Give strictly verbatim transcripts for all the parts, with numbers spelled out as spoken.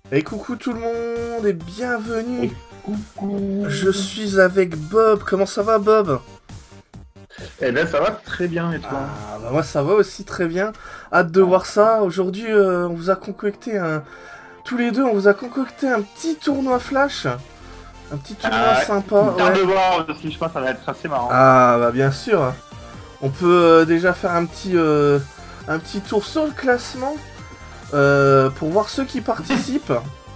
Et coucou tout le monde et bienvenue. Coucou. Je suis avec Bob. Comment ça va, Bob? Eh ben ça va très bien et toi? Ah bah moi ça va aussi très bien. Hâte de voir ça. Aujourd'hui euh, on vous a concocté un... Tous les deux on vous a concocté un petit tournoi flash. Un petit tournoi Ah, sympa. Garde Ouais. de voir aussi, je pense que ça va être assez marrant. Ah bah bien sûr. On peut euh, déjà faire un petit, euh, un petit tour sur le classement. euh, pour voir ceux qui participent.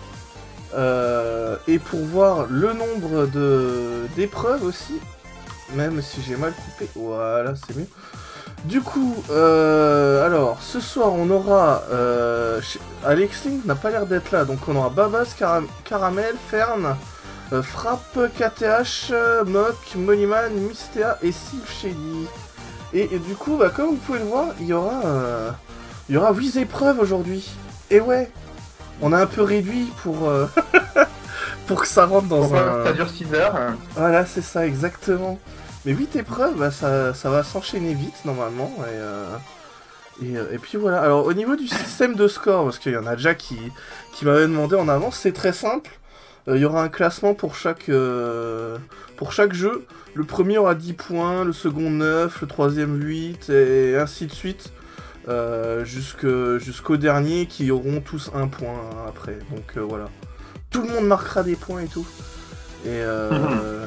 Euh, et pour voir le nombre de d'épreuves aussi. Même si j'ai mal coupé. Voilà, c'est mieux. Du coup, euh, alors, ce soir, on aura... Euh, Alex Link n'a pas l'air d'être là. Donc, on aura Babas, Cara Caramel, Fern, euh, Frappe, K T H, euh, Mock, Moneyman, Mystea et Sylph Shady. Et, et du coup, bah, comme vous pouvez le voir, il y aura... Euh, il y aura huit épreuves aujourd'hui. Et ouais, on a un peu réduit pour... Euh, pour que ça rentre dans Pourquoi un... ça dure six heures? Voilà, c'est ça, exactement. Mais huit épreuves, bah, ça, ça va s'enchaîner vite, normalement. Et, euh, et, euh, et puis voilà. Alors, au niveau du système de score, parce qu'il y en a déjà qui, qui m'avaient demandé en avance, c'est très simple. Euh, Il y aura un classement pour chaque, euh, pour chaque jeu. Le premier aura dix points, le second neuf, le troisième huit, et ainsi de suite. Euh, jusque- jusqu'au dernier qui auront tous un point hein, après. Donc euh, voilà. Tout le monde marquera des points et tout. Et, euh,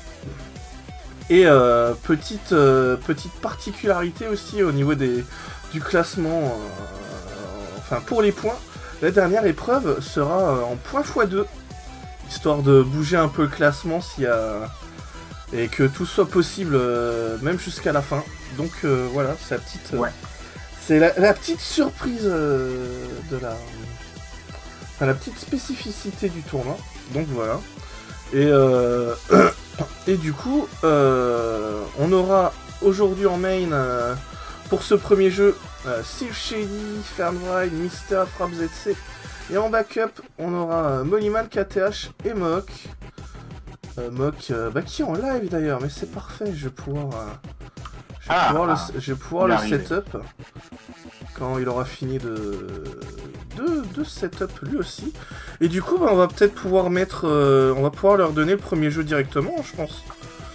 et euh, petite, euh, petite particularité aussi au niveau des, du classement, euh, enfin pour les points, la dernière épreuve sera euh, en points fois deux, histoire de bouger un peu le classement s'il y a... et que tout soit possible euh, même jusqu'à la fin. Donc euh, voilà, c'est la petite, euh, Ouais. c'est la, la petite surprise euh, de la, enfin, la petite spécificité du tournoi. Donc voilà. Et, euh, et du coup, euh, on aura aujourd'hui en main, euh, pour ce premier jeu, euh, Sylph Shady, Fernwright, Mister, Frappe Z C. Et en backup, on aura euh, Moneyman, K T H et Mock. Euh, Mock, euh, bah, qui est en live d'ailleurs, mais c'est parfait, je vais pouvoir, euh, je vais Ah, pouvoir ah, le, je vais pouvoir il est le arrivé. setup quand il aura fini de, de, de setup lui aussi. Et du coup, bah, on va peut-être pouvoir mettre... Euh, on va pouvoir leur donner le premier jeu directement, je pense.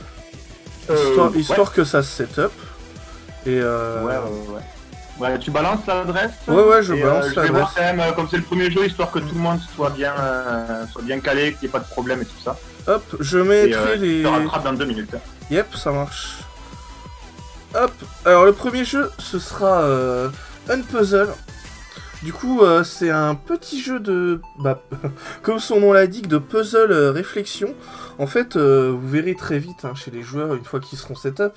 Histoire, Euh, histoire que ça se setup. Et euh... ouais, ouais, ouais. Ouais, tu balances l'adresse. Ouais, ouais, je et, balance euh, je vais l'adresse. voir quand même, euh, comme c'est le premier jeu, histoire que tout le monde soit bien, euh, soit bien calé, qu'il n'y ait pas de problème et tout ça. Hop, je Et mettrai euh, les... tu te rattrapes dans deux minutes. Yep, ça marche. Hop, alors le premier jeu, ce sera euh, Unpuzzle. Du coup, euh, c'est un petit jeu de... Bah, comme son nom l'indique, de puzzle euh, réflexion. En fait, euh, vous verrez très vite hein, chez les joueurs, une fois qu'ils seront setup,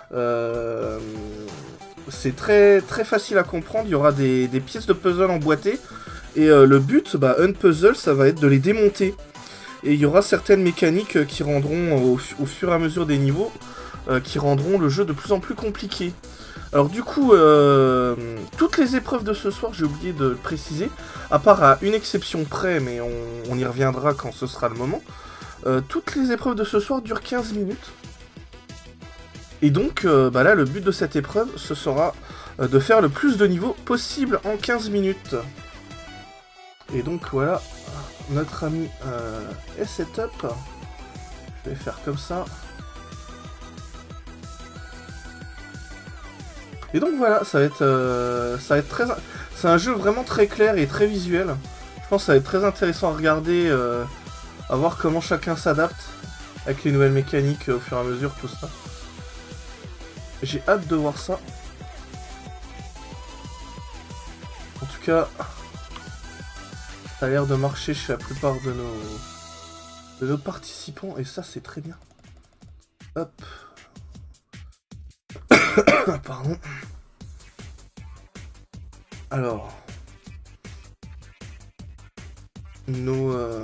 euh, c'est très, très facile à comprendre. Il y aura des, des pièces de puzzle emboîtées. Et euh, le but, bah, Unpuzzle, ça va être de les démonter. Et il y aura certaines mécaniques euh, qui rendront, euh, au, au fur et à mesure des niveaux, euh, qui rendront le jeu de plus en plus compliqué. Alors du coup, euh, toutes les épreuves de ce soir, j'ai oublié de le préciser, à part à une exception près, mais on, on y reviendra quand ce sera le moment, euh, toutes les épreuves de ce soir durent quinze minutes. Et donc, euh, bah là, le but de cette épreuve, ce sera euh, de faire le plus de niveaux possible en quinze minutes. Et donc voilà, notre ami euh, est setup. Je vais faire comme ça. Et donc voilà, ça va être, euh, ça va être très... C'est un jeu vraiment très clair et très visuel. Je pense que ça va être très intéressant à regarder, euh, à voir comment chacun s'adapte avec les nouvelles mécaniques euh, au fur et à mesure, tout ça. J'ai hâte de voir ça. En tout cas, ça a l'air de marcher chez la plupart de nos, de nos participants, et ça c'est très bien. Hop. Pardon. Alors. Nos... Euh...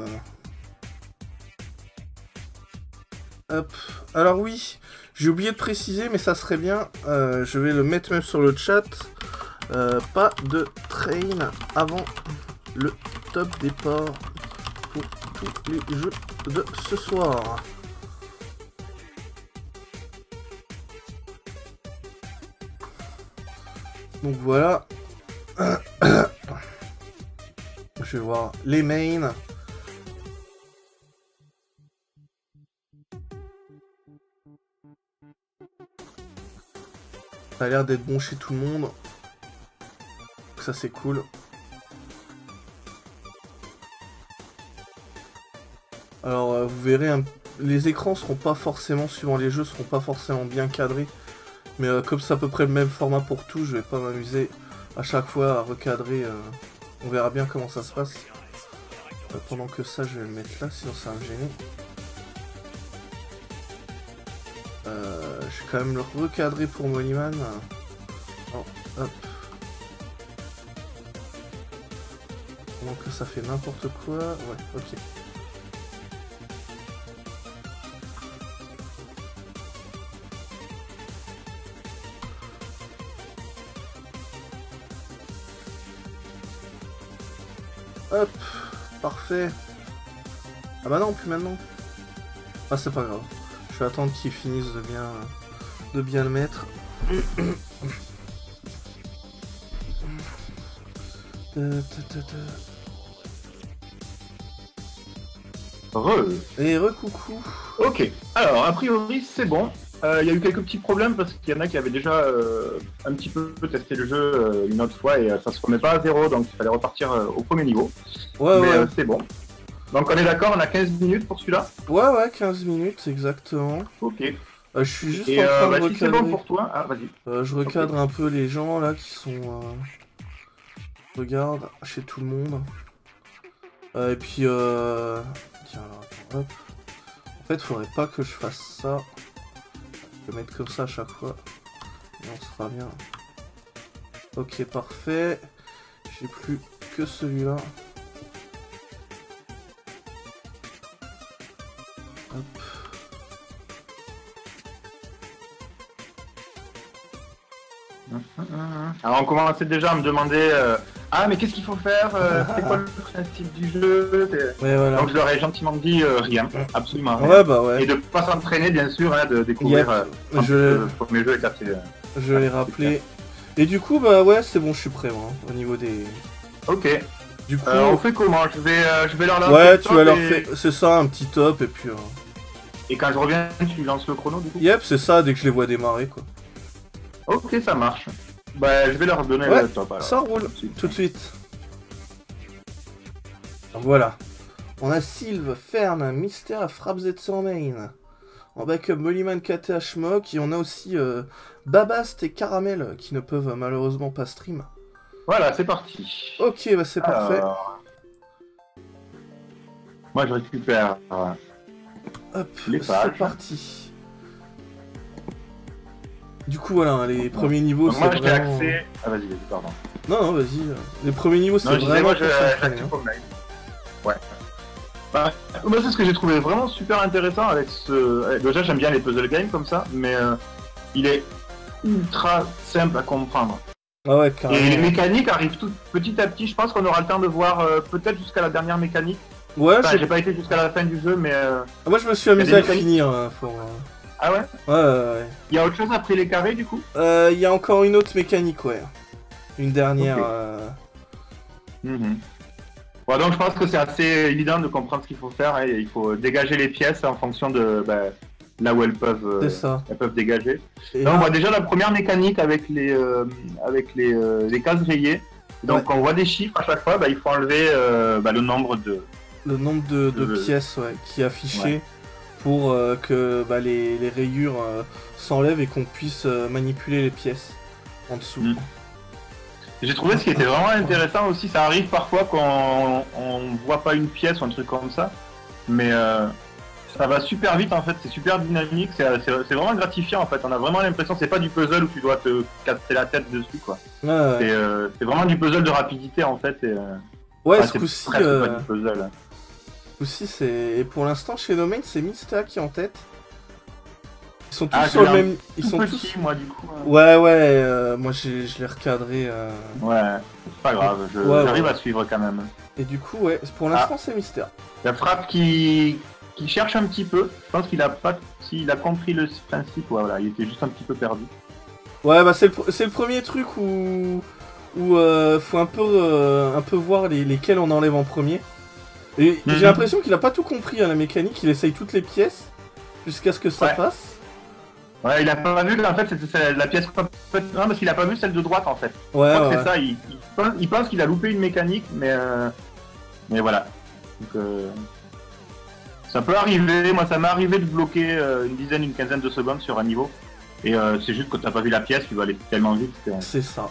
Hop. Alors oui, j'ai oublié de préciser, mais ça serait bien. Euh, je vais le mettre même sur le chat. Euh, pas de train avant le top départ pour tous les jeux de ce soir. Donc voilà. Je vais voir les mains. Ça a l'air d'être bon chez tout le monde. Ça c'est cool. Alors euh, vous verrez, hein, les écrans seront pas forcément, suivant les jeux, seront pas forcément bien cadrés. Mais euh, comme c'est à peu près le même format pour tout, je vais pas m'amuser à chaque fois à recadrer. Euh, on verra bien comment ça se passe. Euh, pendant que ça, je vais le mettre là, sinon ça va me gêner. Euh, je vais quand même le recadrer pour Mollyman. Oh, hop. Pendant que ça fait n'importe quoi. Ouais, ok. Hop, parfait. Ah bah non, plus maintenant. Ah c'est pas grave. Je vais attendre qu'ils finissent de bien, de bien le mettre. Re. Et recoucou. Ok, alors a priori c'est bon. Il euh, y a eu quelques petits problèmes parce qu'il y en a qui avaient déjà euh, un petit peu testé le jeu euh, une autre fois et euh, ça se remet pas à zéro, donc il fallait repartir euh, au premier niveau. Ouais, mais ouais. euh, c'est bon. Donc on est d'accord, on a quinze minutes pour celui-là. Ouais, ouais, quinze minutes exactement. Ok. Euh, je suis juste et en train euh, de bah, recadrer. si c'est bon pour toi, ah vas-y. Euh, je recadre okay. un peu les gens là qui sont... Euh... Regarde, chez tout le monde. Euh, et puis euh... Tiens alors, attends, hop. En fait, faudrait pas que je fasse ça. Je vais mettre comme ça à chaque fois. Et on sera bien. Ok, parfait. J'ai plus que celui-là. Hop. Alors on commençait déjà à me demander euh, ah mais qu'est-ce qu'il faut faire, euh, c'est quoi le principe du jeu, ouais, voilà. Donc je leur ai gentiment dit euh, rien, absolument rien. Ouais, bah ouais. Et de pas s'entraîner bien sûr, hein, de découvrir yep. euh, je... le premier jeu est assez... Euh, je l'ai rappelé. Et du coup bah ouais c'est bon, je suis prêt moi, au niveau des... Ok. Du coup... Euh, on fait comment? Je vais, euh, je vais leur lancer ouais, tu vas leur et... faire... C'est ça, un petit top et puis... Euh... Et quand je reviens, tu lances le chrono du coup? Yep, c'est ça, dès que je les vois démarrer quoi. Ok, ça marche. Bah, je vais leur donner ouais, le top alors. Ça roule, tout de, tout de suite. Voilà. On a Sylve, Fern, Mystère, Frapzet sans main. En backup, Mollyman, K T H, Mock. Et on a aussi euh, Babast et Caramel qui ne peuvent malheureusement pas stream. Voilà, c'est parti. Ok, bah c'est parfait. Moi je récupère. Euh... Hop, c'est parti. Du coup, voilà, les premiers niveaux, c'est moi, j'ai vraiment... accès... Ah, vas-y, vas-y, pardon. Non, non, vas-y. Les premiers niveaux, c'est vraiment... moi, je... hein. Ouais. Bah, moi, c'est ce que j'ai trouvé vraiment super intéressant avec ce... Déjà, j'aime bien les puzzle games comme ça, mais euh, il est ultra simple à comprendre. Ah ouais, carrément. Et les mécaniques arrivent tout petit à petit. Je pense qu'on aura le temps de voir euh, peut-être jusqu'à la dernière mécanique. Ouais, enfin, j'ai pas été jusqu'à la fin du jeu, mais... Euh... Ah, moi, je me suis amusé à mécaniques... finir, hein, pour... Ah ouais? Ouais, ouais, ouais. Il y a autre chose après les carrés, du coup? Euh, il y a encore une autre mécanique, ouais. Une dernière... Okay. Euh... Mm-hmm. Ouais, donc je pense que c'est assez évident de comprendre ce qu'il faut faire. Hein. Il faut dégager les pièces en fonction de bah, là où elles peuvent, euh, ça. elles peuvent dégager. Et donc là... on voit déjà la première mécanique avec les, euh, avec les, euh, les cases rayées. Donc ouais. On voit des chiffres à chaque fois, bah, il faut enlever euh, bah, le nombre de... Le nombre de, de, de... pièces ouais, qui est affiché. Ouais. Pour euh, que bah, les, les rayures euh, s'enlèvent et qu'on puisse euh, manipuler les pièces en dessous. Mmh. J'ai trouvé ce qui était vraiment intéressant aussi, ça arrive parfois qu'on on voit pas une pièce ou un truc comme ça, mais euh, ça va super vite en fait, c'est super dynamique, c'est vraiment gratifiant en fait, on a vraiment l'impression que c'est pas du puzzle où tu dois te casser la tête dessus quoi. Ouais, ouais. C'est euh, vraiment du puzzle de rapidité en fait. Et, euh, ouais, enfin, ce coup-ci... Euh... pas du puzzle. Hein. Aussi, c'est et pour l'instant chez No Man's, c'est Mista qui est en tête. Ils sont tous ah, sur le même. Ils sont petit, tous. Moi, du coup, hein. Ouais, ouais. Euh, moi, je l'ai recadré. Euh... Ouais, c'est pas grave. J'arrive ouais, ouais. à suivre quand même. Et du coup, ouais. Pour l'instant, ah. c'est Mystère. La frappe qui qui cherche un petit peu. Je pense qu'il a pas. S'il a compris le principe, voilà, il était juste un petit peu perdu. Ouais, bah c'est le, le premier truc où où euh, faut un peu, euh, un peu voir les, lesquels on enlève en premier. Et mm-hmm. j'ai l'impression qu'il a pas tout compris à la mécanique, il essaye toutes les pièces jusqu'à ce que ça ouais. passe. Ouais, il a pas vu, en fait, c'est la pièce... Non, parce qu'il a pas vu celle de droite, en fait. Ouais, Je crois ouais. que c'est ça, il, il pense, il pense qu'il a loupé une mécanique, mais... Euh... Mais voilà. Donc, euh... ça peut arriver, moi ça m'est arrivé de bloquer euh, une dizaine, une quinzaine de secondes sur un niveau. Et euh, c'est juste que t'as pas vu la pièce, tu vas aller tellement vite. Que... C'est ça.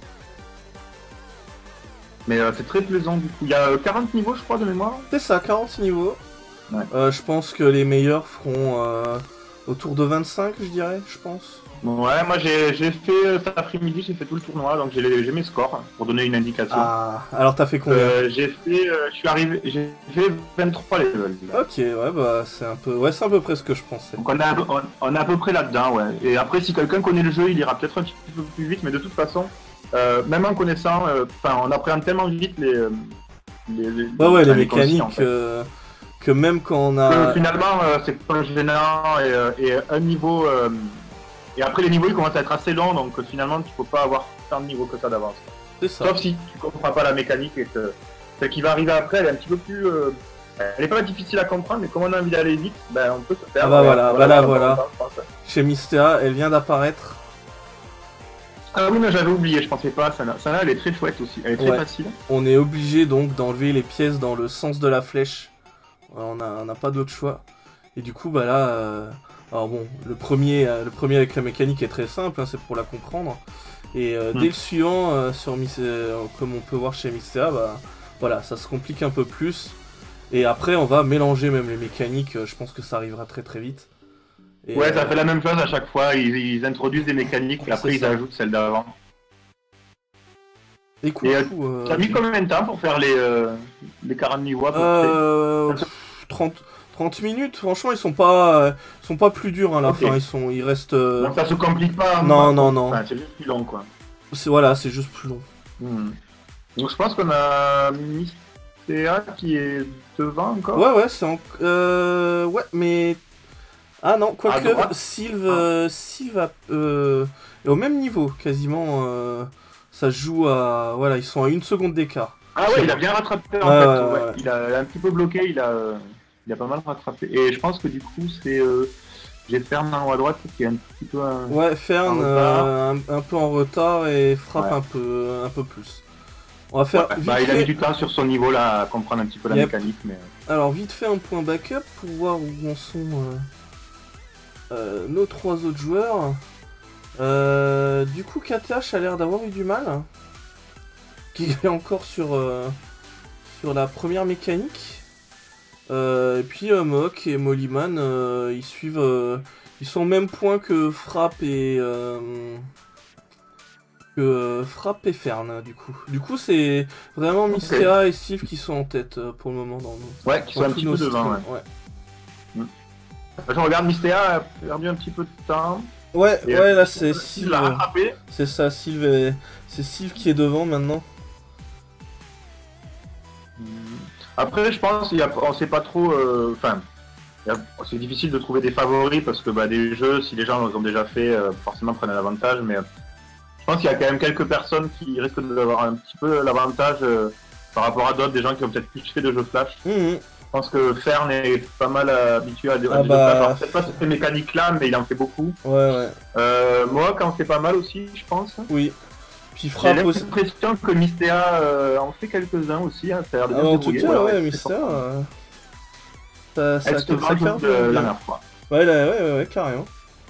Mais euh, c'est très plaisant du coup. Il y a quarante niveaux, je crois, de mémoire. C'est ça, quarante niveaux. Ouais. Euh, je pense que les meilleurs feront euh, autour de vingt-cinq, je dirais, je pense. Ouais, moi j'ai fait euh, cet après-midi, j'ai fait tout le tournoi, donc j'ai mes scores pour donner une indication. Ah, alors t'as fait combien? euh, J'ai fait, euh, je suis arrivé, j'ai fait vingt-trois levels. Ok, ouais, bah c'est un peu, ouais, c'est à peu près ce que je pensais. Donc on, a, on, on est à peu près là-dedans, ouais. Et après, si quelqu'un connaît le jeu, il ira peut-être un petit peu plus vite, mais de toute façon, euh, même en connaissant, enfin, euh, on appréhende tellement vite les, les, les, ouais, ouais, les, les consignes, mécaniques. en fait. euh... Que même quand on a... Que finalement, euh, c'est pas gênant et, euh, et un niveau... Euh, et après, les niveaux, ils commencent à être assez longs, donc euh, finalement, tu peux pas avoir tant de niveaux que ça d'avance. C'est ça. Sauf si tu comprends pas la mécanique et que celle qui va arriver après, elle est un petit peu plus... Euh, elle est pas difficile à comprendre, mais comme on a envie d'aller vite, ben, on peut se faire... Ah bah voilà, voilà, voilà. Temps, Chez Mystea, elle vient d'apparaître. Ah oui, mais j'avais oublié, je pensais pas à celle-là. Celle-là, elle est très chouette aussi, elle est très ouais. facile. On est obligé donc d'enlever les pièces dans le sens de la flèche. On n'a pas d'autre choix. Et du coup, bah là... Euh... Alors bon, le premier, euh, le premier avec la mécanique est très simple, hein, c'est pour la comprendre. Et euh, mm. dès le suivant, euh, sur euh, comme on peut voir chez Mystea, bah, voilà, ça se complique un peu plus. Et après, on va mélanger même les mécaniques, euh, je pense que ça arrivera très très vite. Et, ouais, euh... ça fait la même chose à chaque fois, ils, ils introduisent des mécaniques, et après ils ça. ajoutent celles d'avant. Et coup, euh, euh... t'as mis combien de temps pour faire les, euh, les quarante niveaux à peu euh... près trente, trente minutes, franchement, ils sont pas, euh, sont pas plus durs à la okay. fin, ils, sont, ils restent... Euh... Donc ça se complique pas. Non, non, non. Enfin, c'est juste plus long, quoi. Voilà, c'est juste plus long. Hmm. Donc je pense qu'on a Mystea qui est devant encore. Ouais, ouais, c'est en... Euh... Ouais, mais... Ah non, quoique, Sylve, euh, Sylve euh, est au même niveau, quasiment. Euh, ça joue à... Voilà, ils sont à une seconde d'écart. Ah ouais, il a bien rattrapé en ouais, fait. Ouais, ouais. Ouais. Il, a, il a un petit peu bloqué, il a, il a pas mal rattrapé. Et je pense que du coup, c'est... Euh, j'ai Fern en haut à droite qui est un petit peu... Un, ouais, Fern euh, un, un peu en retard et Frappe ouais. un, peu, un peu plus. On va faire... Ouais, bah, il a mis du temps sur son niveau là à comprendre un petit peu la yep. mécanique. Mais... Alors vite fait un point backup pour voir où en sont... Euh... Euh, nos trois autres joueurs. Euh, du coup, K T H a l'air d'avoir eu du mal. Qui est encore sur, euh, sur la première mécanique. Euh, et puis euh, Mok et Mollyman, euh, ils suivent. Euh, ils sont au même point que Frappe et. Euh, que euh, Frappe et Fern, du coup. Du coup, c'est vraiment Mystea okay. et Steve qui sont en tête euh, pour le moment dans nos. Ouais, qui sont un petit peu devant. Ouais. Ouais. Mm. Je regarde Mystea a perdu un petit peu de temps. Ouais, et ouais, là c'est Sylve. C'est ça, Sylve, est... c'est Sylve qui est devant maintenant. Après, je pense qu'on sait pas trop. Enfin, euh, c'est difficile de trouver des favoris parce que bah, des jeux, si les gens les ont déjà fait, euh, forcément prennent un avantage. Mais euh, je pense qu'il y a quand même quelques personnes qui risquent d'avoir un petit peu l'avantage euh, par rapport à d'autres, des gens qui ont peut-être plus fait de jeux flash. Mmh. Je pense que Fern est pas mal habitué à des, ah des bah... jeux flash. Peut-être pas cette mécanique-là, mais il en fait beaucoup. Ouais, ouais. Euh, moi, quand c'est pas mal aussi, je pense. Oui. Puis Frappe aussi. J'ai l'impression que Mystea euh, en fait quelques-uns aussi. Hein, ça a l'air de ah, bien en tout cas, ouais, ouais Mystea. Euh... Ça, ça, Elle se vend la dernière fois. Ouais, là, ouais, ouais, ouais, carrément.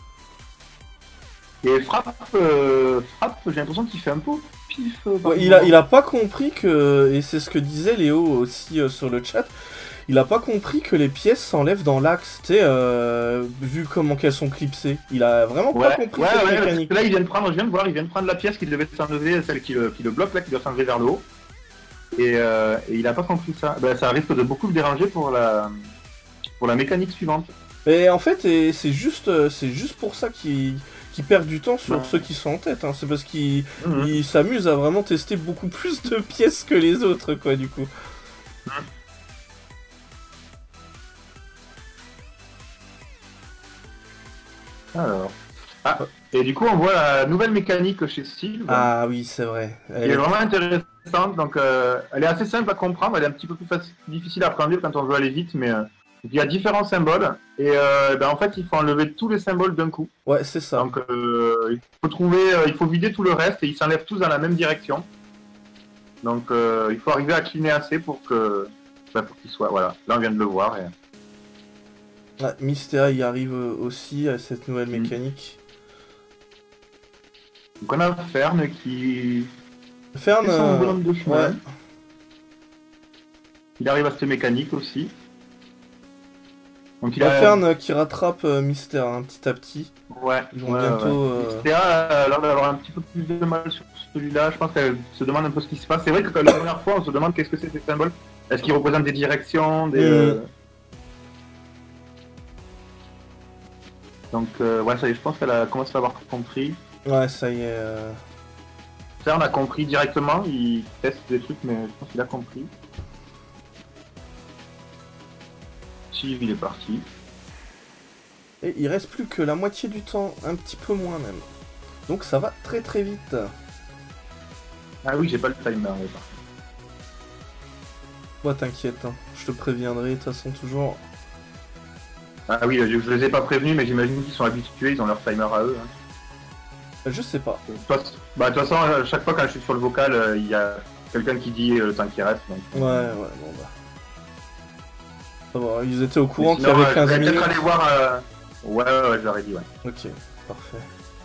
Et Frappe, euh, Frappe j'ai l'impression qu'il fait un peu pif. Euh, ouais, il, a, il a pas compris que, et c'est ce que disait Léo aussi euh, sur le chat, il a pas compris que les pièces s'enlèvent dans l'axe, tu sais, euh, vu comment qu'elles sont clipsées. Il a vraiment ouais, pas compris ouais, cette ouais, mécanique. Là, il vient de prendre, je viens de voir, il vient de prendre la pièce qui devait s'enlever, celle qui le, qui le bloque là, qui doit s'enlever vers le haut. Et, euh, et il a pas compris ça. Ben, ça risque de beaucoup le déranger pour la, pour la mécanique suivante. Et en fait, c'est juste, c'est juste pour ça qu'il qu perd du temps sur non. ceux qui sont en tête. Hein. C'est parce qu'il mmh. s'amuse à vraiment tester beaucoup plus de pièces que les autres, quoi, du coup. Mmh. Alors. Ah, Et du coup, on voit la nouvelle mécanique chez Sylve. Ah oui, c'est vrai. Elle est, est vraiment intéressante. Donc, euh, elle est assez simple à comprendre. Elle est un petit peu plus facile, difficile à apprendre quand on veut aller vite. Mais euh, il y a différents symboles. Et euh, ben, en fait, il faut enlever tous les symboles d'un coup. Ouais, c'est ça. Donc, euh, il faut trouver, euh, il faut vider tout le reste et ils s'enlèvent tous dans la même direction. Donc, euh, il faut arriver à cliner assez pour que, ben, pour qu'il soit. Voilà. Là, on vient de le voir. Et... Ouais, Mystéria y arrive aussi à cette nouvelle mmh. mécanique. Donc on a Fern qui Fern, fait son euh, bonhomme de chemin. ouais. Il arrive à cette mécanique aussi. Donc il y a Fern qui rattrape euh, Mystère hein, petit à petit. Ouais. Ils vont ouais, bientôt. Ouais. Euh... Mystère a l'air d'avoir un petit peu plus de mal sur celui-là. Je pense qu'elle se demande un peu ce qui se passe. C'est vrai que la première fois, on se demande qu'est-ce que c'est ces symboles. Est-ce qu'ils représentent des directions, des. Mmh. Euh... Donc euh, ouais, ça y est, je pense qu'elle a commencé à avoir compris. Ouais, ça y est. Euh... Ça, on a compris directement. Il teste des trucs, mais je pense qu'il a compris. Si, il est parti. Et il reste plus que la moitié du temps, un petit peu moins même. Donc ça va très très vite. Ah oui, j'ai pas le timer. Ouais, t'inquiète, hein. Je te préviendrai de toute façon toujours. Ah oui, je, je les ai pas prévenus, mais j'imagine qu'ils sont habitués, ils ont leur timer à eux. Hein. Je sais pas. Bah, de toute façon, à chaque fois quand je suis sur le vocal, il euh, y a quelqu'un qui dit le temps qui reste. Donc... Ouais, ouais, bon bah. Ça va, ils étaient au courant qu'il y avait euh, quinze minutes. Peut-être aller voir. Euh... Ouais, ouais, ouais, je leur ai dit, ouais. Ok, parfait.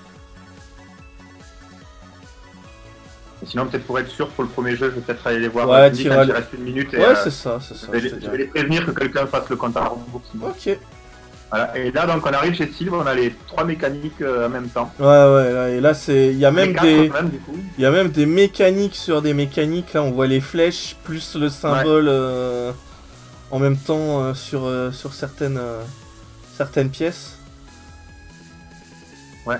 Et sinon, peut-être pour être sûr pour le premier jeu, je vais peut-être aller les voir. Ouais, tu il aller... reste une minute. Et, ouais, euh, c'est ça, c'est ça. Je vais, je je vais les prévenir que quelqu'un fasse le compte à rebours. Ok. Voilà. Et là, donc, on arrive chez Sylve, on a les trois mécaniques euh, en même temps. Ouais, ouais, là, et là, c'est. Il y a même des. Même, du coup. Il y a même des mécaniques sur des mécaniques. Là, on voit les flèches plus le symbole ouais. euh, en même temps euh, sur, euh, sur certaines, euh, certaines pièces. Ouais.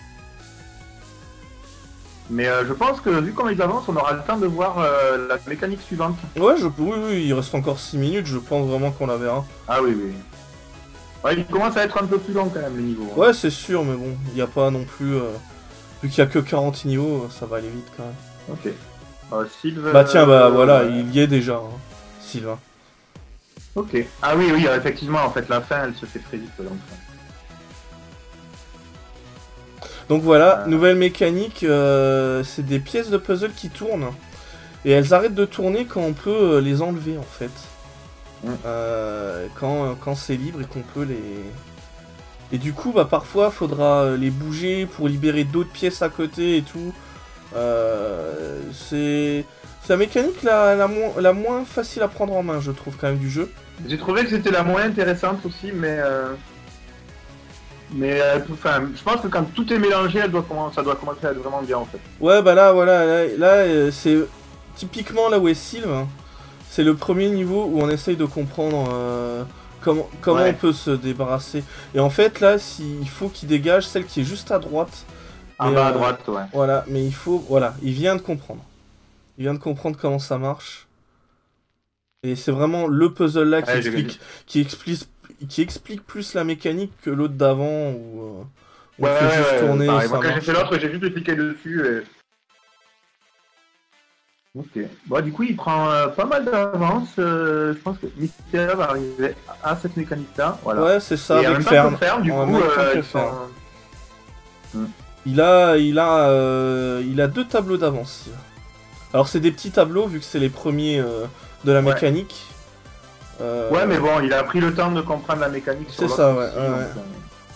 Mais euh, je pense que vu comment ils avancent, on aura le temps de voir euh, la mécanique suivante. Ouais, je... oui, oui, il reste encore six minutes, je pense vraiment qu'on la verra. Ah oui, oui. Ouais, il commence à être un peu plus long quand même, les niveaux. Hein. Ouais, c'est sûr, mais bon, il n'y a pas non plus... Euh... Vu qu'il n'y a que quarante niveaux, ça va aller vite quand même. Ok. Euh, Sylve... Bah tiens, bah euh, voilà, ouais. Il y est déjà, hein, Sylvain. Ok. Ah oui, oui, effectivement, en fait, la fin, elle se fait très vite. Donc, donc voilà, euh... nouvelle mécanique, euh, c'est des pièces de puzzle qui tournent. Et elles arrêtent de tourner quand on peut les enlever, en fait. Mm. Euh, quand quand c'est libre et qu'on peut les... Et du coup, bah parfois, faudra les bouger pour libérer d'autres pièces à côté et tout. Euh, c'est la mécanique la, la, mo la moins facile à prendre en main, je trouve, quand même, du jeu. J'ai trouvé que c'était la moins intéressante aussi, mais... Euh... Mais euh, enfin, je pense que quand tout est mélangé, elle doit commencer, ça doit commencer à être vraiment bien, en fait. Ouais, bah là, voilà, là, là euh, c'est typiquement là où est Sylve. Hein. C'est le premier niveau où on essaye de comprendre euh, comment, comment ouais. on peut se débarrasser. Et en fait, là, si, il faut qu'il dégage celle qui est juste à droite. En bas euh, à droite, ouais. Voilà, mais il faut... Voilà, il vient de comprendre. Il vient de comprendre comment ça marche. Et c'est vraiment le puzzle là qui, ouais, explique, qui, explique, qui explique plus la mécanique que l'autre d'avant où euh, on ouais, fait ouais, juste ouais, tourner pareil. et ça Moi, quand marche. j'ai fait l'autre, j'ai juste cliqué dessus et... Ok. Bon, du coup, il prend euh, pas mal d'avance. Euh, je pense que Mystéria va arriver à cette mécanique-là. Voilà. Ouais, c'est ça, et avec Fern. Fern, du en coup, même temps euh, que ils Fern. sont... hmm. Il a, il a, euh, il a deux tableaux d'avance. Alors c'est des petits tableaux vu que c'est les premiers euh, de la ouais. mécanique. Euh... Ouais, mais bon, il a pris le temps de comprendre la mécanique. C'est ça, ouais. Aussi, ouais. Donc, euh...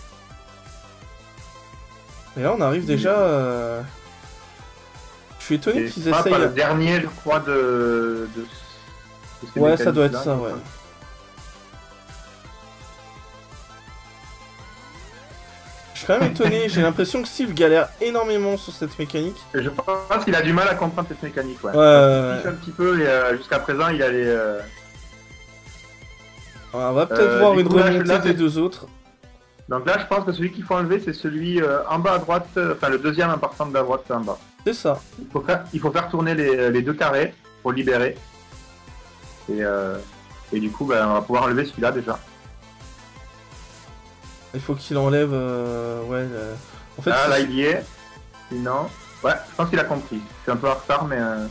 Et là, on arrive déjà. Euh... Je suis étonné qu'ils essayent. le dernier, je crois, de. de... de ouais, ça doit être ça, ouais. Je suis quand même étonné, j'ai l'impression que Sylve galère énormément sur cette mécanique. Je pense qu'il a du mal à comprendre cette mécanique, ouais. Ouais, ouais, ouais. Un petit peu et euh, jusqu'à présent il a les... Euh... On va peut-être euh, voir une coup, remontée là, des deux autres. Donc là je pense que celui qu'il faut enlever c'est celui euh, en bas à droite, euh, enfin le deuxième en partant de la droite en bas. C'est ça. Il faut faire, il faut faire tourner les, les deux carrés pour libérer. Et, euh, et du coup ben, on va pouvoir enlever celui-là déjà. Il faut qu'il enlève euh, ouais, En fait, Ah c'est- là il y est. Sinon. Ouais, je pense qu'il a compris. C'est un peu en retard mais... Euh...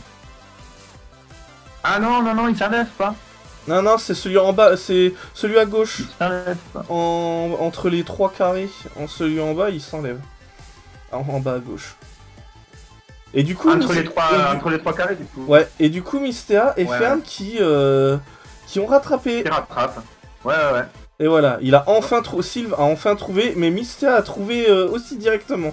Ah non, non, non, il s'enlève pas. Non, non, c'est celui en bas, c'est celui à gauche. Il s'enlève pas. En... Entre les trois carrés, en celui en bas, il s'enlève. En... en bas à gauche. Et du coup, Entre Mis- les trois, et du- entre les trois carrés du coup. Ouais, et du coup, Mystea et Ouais. Fern qui, euh, qui ont rattrapé. Il rattrape. Ouais, ouais, ouais. Et voilà, il a enfin trouvé, Sylve a enfin trouvé, mais Mystea a trouvé euh, aussi directement.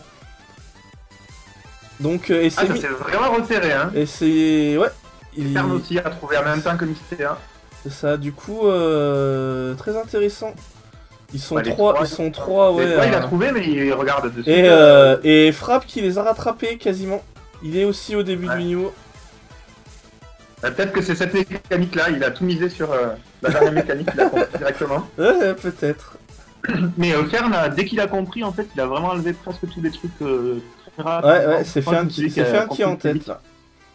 Donc, euh, et Ah, c'est... ça mi- s'est vraiment resserré, hein. Et c'est... Ouais. Il... Fern aussi a trouvé en même temps que Mystea. C'est ça, du coup, euh, très intéressant. Ils sont Ouais, les trois, trois, ils sont trois, ouais. Les trois, il a euh, trouvé, mais il regarde dessus. Et, euh, et Frappe qui les a rattrapés quasiment. Il est aussi au début Ouais. du niveau. Euh, Peut-être que c'est cette mécanique-là, il a tout misé sur euh, la dernière mécanique, il a compris directement. Ouais, peut-être. Mais euh, Fern, euh, dès qu'il a compris, en fait, il a vraiment enlevé presque tous les trucs euh, très rares. Ouais, ouais, c'est Je pense Fern que qui, celui c'est a Fern qui est en compris le plus tête vite. là.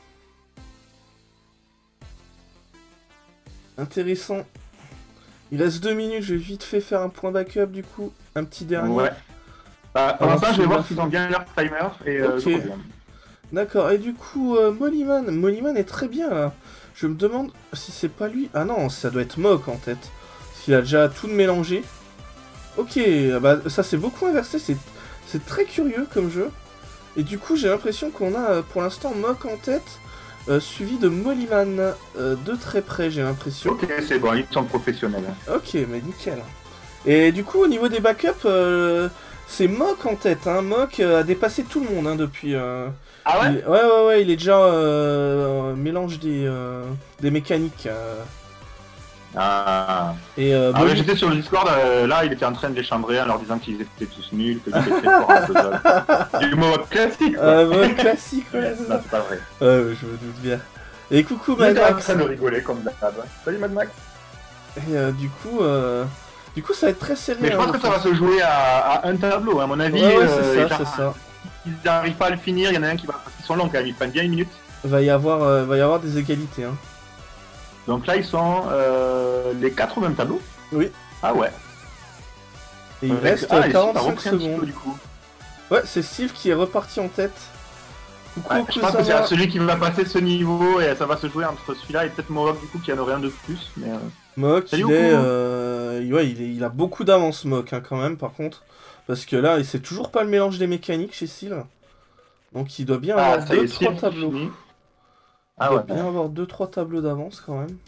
Intéressant. Il reste deux minutes, je vais vite fait faire un point backup du coup. Un petit dernier. Ouais. Bah, pour Alors, l'instant, je vais c'est voir la s'ils fin. ont bien leur timer et euh, Ok. je reviens. D'accord, et du coup, euh, Mollyman. Mollyman est très bien là. Je me demande si c'est pas lui. Ah non, ça doit être Mok en tête. Parce qu'il a déjà tout mélangé. Ok, bah ça s'est beaucoup inversé, c'est c'est très curieux comme jeu. Et du coup, j'ai l'impression qu'on a euh, pour l'instant Mok en tête, euh, suivi de Mollyman euh, de très près, j'ai l'impression. Ok, c'est bon, ils sont professionnels. Ok, mais nickel. Et du coup, au niveau des backups, euh, c'est Mok en tête. Hein. Mok euh, a dépassé tout le monde hein, depuis. euh, Ah ouais il- ouais, ouais, ouais, il est déjà euh, mélange des, euh, des mécaniques. euh. Ah, Et euh, ah ouais, Molly- j'étais sur le Discord, euh, là, il était en train de les chambrer en leur disant qu'ils étaient tous nuls, que j'étais très fort en puzzle. Du mot classique, quoi. euh, Mok classique, ouais, c'est Non, ça. c'est pas vrai. Ouais, je me doute bien. Et coucou Il Mad était en Max. train de rigoler comme d'hab. Salut Mad Max. Et euh, du coup, euh, du coup, ça va être très serré. Mais je hein, pense je que ça va se jouer à, à un tableau, à mon avis. Ouais, ouais, euh, c'est ça, genre, c'est ça. Ils n'arrivent pas à le finir, il y en a un qui va. Ils sont longs quand même, ils prennent bien une minute. Va y avoir, euh, va y avoir des égalités. Hein. Donc là, ils sont euh, les quatre au même tableau. Oui. Ah ouais. Et il Avec- reste ah, et Steve a quarante-cinq repris un petit peu, secondes. du coup. Ouais, c'est Steve qui est reparti en tête. Coucou, Ouais, je pense que c'est Kusama. à celui qui va passer ce niveau et ça va se jouer entre celui-là et peut-être Mohawk du coup qui en aurait un de plus. Mais euh, Mok, Salut, il est, Goku. euh, ouais, il est, il a beaucoup d'avance Mok hein, quand même par contre, parce que là, c'est toujours pas le mélange des mécaniques chez Syl. Donc il doit bien ah, avoir ça y deux est, trois Steve tableaux. fini. Il Ah doit ouais. bien avoir deux trois tableaux d'avance quand même.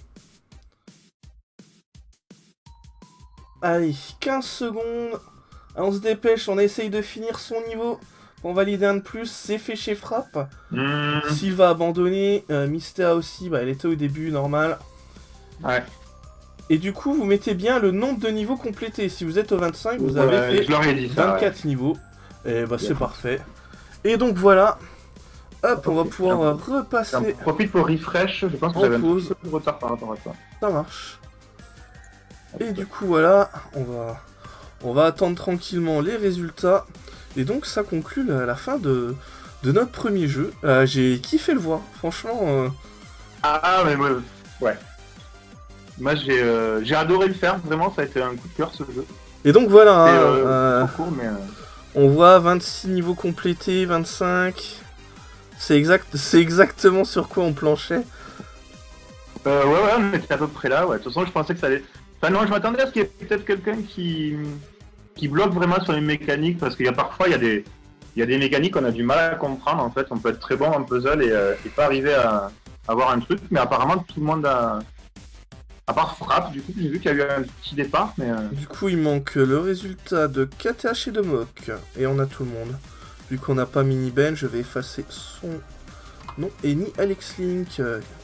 Allez, quinze secondes. On se dépêche, on essaye de finir son niveau. Pour valider un de plus, c'est fait chez Frappe. Mmh, Syl va abandonner, euh, Mystea aussi, bah elle était au début, normal. ouais. Et du coup, vous mettez bien le nombre de niveaux complétés. Si vous êtes au vingt-cinq, vous Ouais, avez fait je leur ai dit ça. ouais. vingt-quatre niveaux. Et bah c'est parfait. Et donc voilà. Hop, on va Ok, pouvoir euh, J'en repasser. profite pour refresh, je pense que En j'avais un pause. petit peu de retard par rapport à ça. Ça marche. Et du coup voilà, on va, on va attendre tranquillement les résultats. Et donc ça conclut la, la fin de, de notre premier jeu. Euh, J'ai kiffé le voir, franchement. euh, Ah mais ouais. ouais. Moi j'ai euh, j'ai adoré le faire, vraiment ça a été un coup de cœur ce jeu. Et donc voilà, C'est hein, euh, euh, trop court mais... euh, on voit vingt-six niveaux complétés, vingt-cinq. C'est exact, c'est exactement sur quoi on planchait. Euh, ouais, ouais, on était à peu près là, ouais. De toute façon, je pensais que ça allait. Enfin, non, je m'attendais à ce qu'il y ait peut-être quelqu'un qui... qui bloque vraiment sur les mécaniques, parce qu'il y a parfois, il y a des. Il y a des mécaniques qu'on a du mal à comprendre, en fait. On peut être très bon en puzzle et, euh, et pas arriver à avoir un truc, mais apparemment, tout le monde a. À part Frappe, du coup, j'ai vu qu'il y a eu un petit départ, mais. euh, Du coup, il manque le résultat de K T H et de Mok. Et on a tout le monde. Vu qu'on n'a pas Mini Ben, je vais effacer son nom et ni Alex Link.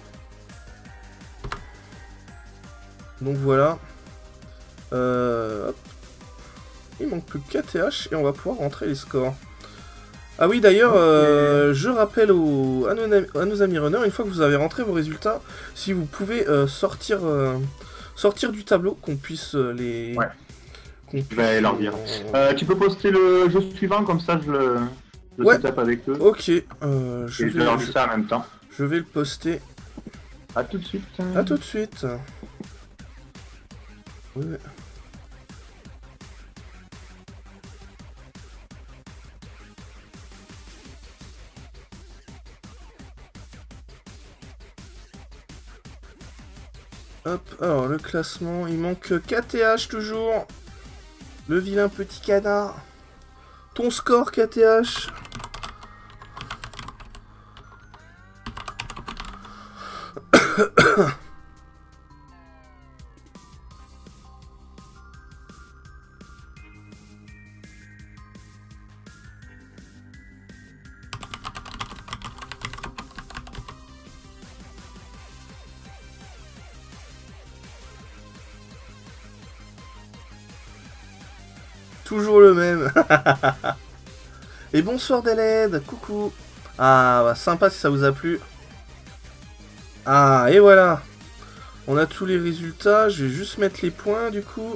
Donc voilà. Euh, hop. Il manque plus que K T H et on va pouvoir rentrer les scores. Ah oui, d'ailleurs, euh, je rappelle aux, à, nos, à nos amis runners, une fois que vous avez rentré vos résultats, si vous pouvez euh, sortir, euh, sortir du tableau, qu'on puisse euh, les... Ouais. qu'on Je vais leur dire. euh, Euh, tu peux poster le jeu suivant, comme ça je le. Je Ouais. setup avec eux. Ok, euh, je, Et je vais, leur dis je, ça en même temps. je vais le poster. A tout de suite. À tout de suite. Ouais. Hop, alors le classement, il manque K T H toujours. Le vilain petit canard. Ton score K T H. Toujours le même. Et bonsoir Deled, coucou. Ah, bah, sympa si ça vous a plu. Ah, et voilà. On a tous les résultats. Je vais juste mettre les points du coup.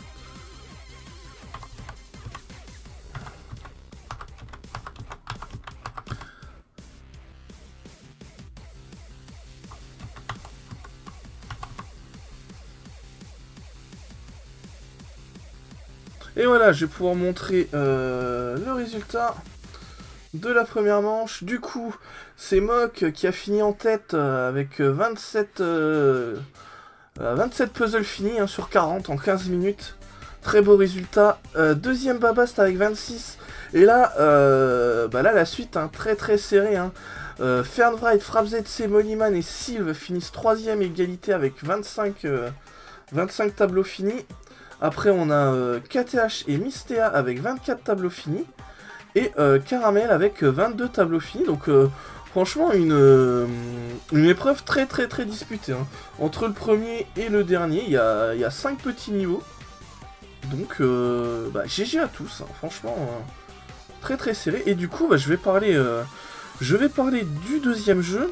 Et voilà, je vais pouvoir montrer euh, le résultat de la première manche. Du coup, c'est Mock qui a fini en tête euh, avec vingt-sept, euh, vingt-sept puzzles finis hein, sur quarante en quinze minutes. Très beau résultat. Euh, deuxième Babast avec vingt-six. Et là, euh, bah là la suite, hein, très très serrée. Hein. Euh, Fernwright, Frapzetse, Mollyman et Sylve finissent troisième égalité avec vingt-cinq, euh, vingt-cinq tableaux finis. Après, on a euh, K T H et Mystea avec vingt-quatre tableaux finis. Et euh, Caramel avec vingt-deux tableaux finis. Donc, euh, franchement, une, euh, une épreuve très très très disputée. Hein. Entre le premier et le dernier, il y a, y a cinq petits niveaux. Donc, euh, bah, G G à tous. Hein. Franchement, euh, très très serré. Et du coup, bah, je vais parler, euh, je vais parler du deuxième jeu.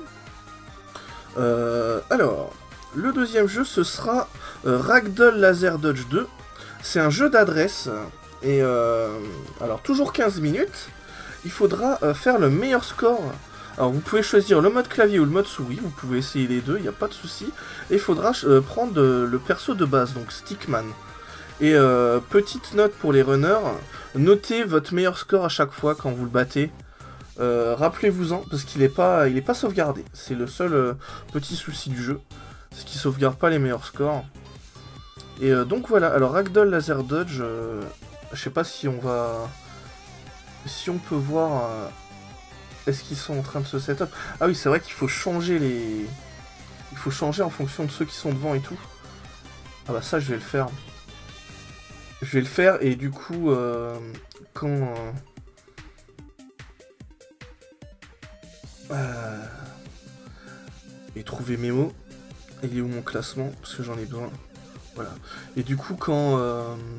Euh, alors... Le deuxième jeu, ce sera euh, Ragdoll Laser Dodge deux. C'est un jeu d'adresse. Et euh, alors, toujours quinze minutes. Il faudra euh, faire le meilleur score. Alors, vous pouvez choisir le mode clavier ou le mode souris. Vous pouvez essayer les deux, il n'y a pas de souci. Et il faudra euh, prendre euh, le perso de base, donc Stickman. Et euh, petite note pour les runners. Notez votre meilleur score à chaque fois quand vous le battez. Euh, Rappelez-vous-en, parce qu'il n'est pas, il est pas sauvegardé. C'est le seul euh, petit souci du jeu. Ce qui sauvegarde pas les meilleurs scores. Et euh, donc voilà, alors Ragdoll Laser Dodge, euh, je sais pas si on va... Si on peut voir... Euh, est-ce qu'ils sont en train de se setup? Ah oui, c'est vrai qu'il faut changer les... Il faut changer en fonction de ceux qui sont devant et tout. Ah bah ça, je vais le faire. Je vais le faire et du coup, euh, quand... Euh... Euh... Et trouver mes mots. Il est où mon classement? Parce que j'en ai besoin. Voilà. Et du coup, quand... Euh,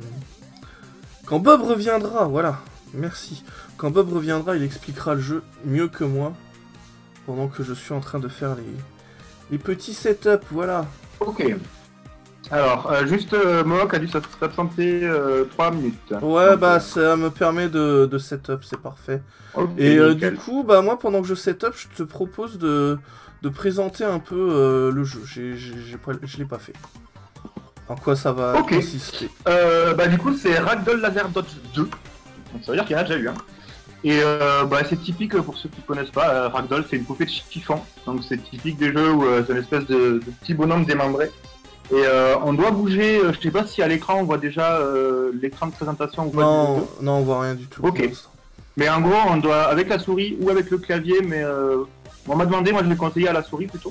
quand Bob reviendra, voilà. Merci. Quand Bob reviendra, il expliquera le jeu mieux que moi. Pendant que je suis en train de faire les, les petits setups, voilà. Ok. Alors, euh, juste, euh, Mohawk a dû s'absenter euh, trois minutes. Ouais, Donc, bah euh... ça me permet de, de setup, c'est parfait. Okay, Et euh, du coup, bah moi, pendant que je setup, je te propose de... de présenter un peu euh, le jeu. J'ai, j'ai, j'ai pas, je l'ai pas fait. En quoi ça va okay. consister? euh, Bah du coup c'est Ragdoll Laser Dodge deux. Donc ça veut dire qu'il y en a déjà eu un. Hein. Et euh, bah, c'est typique pour ceux qui ne connaissent pas, euh, Ragdoll c'est une poupée de chiffon. Donc c'est typique des jeux où euh, c'est une espèce de, de petit bonhomme démembré. Et euh, on doit bouger, euh, je sais pas si à l'écran on voit déjà euh, l'écran de présentation ou pas. Non, non on voit rien du tout. Ok. Mais en gros on doit avec la souris ou avec le clavier, mais euh, on m'a demandé, moi je l'ai conseillé à la souris plutôt.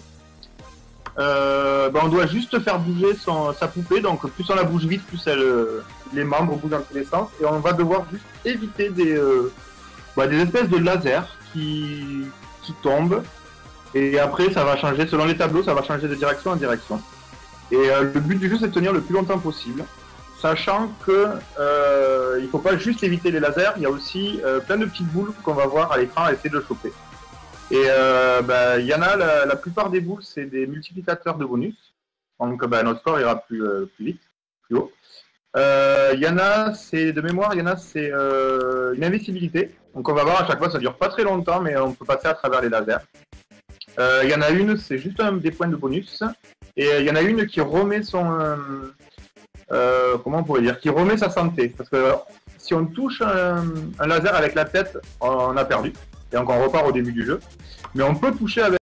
Euh, bah on doit juste faire bouger son, sa poupée, donc plus on la bouge vite, plus elle, les membres bougent dans tous les sens, et on va devoir juste éviter des, euh, bah, des espèces de lasers qui, qui tombent, et après ça va changer, selon les tableaux, ça va changer de direction en direction. Et euh, le but du jeu c'est de tenir le plus longtemps possible, sachant que euh, il faut pas juste éviter les lasers, il y a aussi euh, plein de petites boules qu'on va voir à l'écran à essayer de choper. Et euh, bah, y en a, la, la plupart des boules, c'est des multiplicateurs de bonus. Donc bah, notre score ira plus, euh, plus vite, plus haut. Il euh, y en a, c'est de mémoire, il y en a, c'est euh, une invisibilité. Donc on va voir à chaque fois, ça dure pas très longtemps, mais on peut passer à travers les lasers. Il euh, y en a une, c'est juste un des points de bonus. Et il euh, y en a une qui remet son... Euh, euh, comment on pourrait dire? Qui remet sa santé. Parce que alors, si on touche un, un laser avec la tête, on a perdu. Et donc on repart au début du jeu. Mais on peut toucher avec